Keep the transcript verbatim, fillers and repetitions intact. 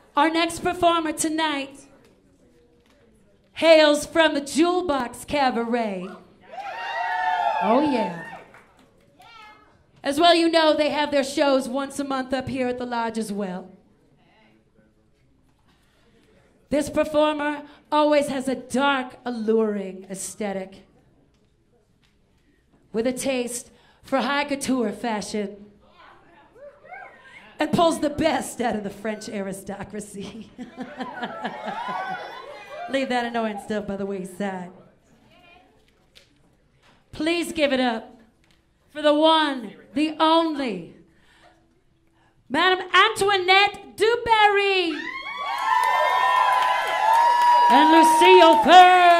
Our next performer tonight hails from the Jewel Box Cabaret. Oh, yeah. As well, you know, they have their shows once a month up here at the Lodge as well. This performer always has a dark, alluring aesthetic with a taste for high couture fashion and pulls the best out of the French aristocracy. Leave that annoying stuff by the wayside. Please give it up for the one, the only, Madame Antoinette Duberry and Lucille Fur.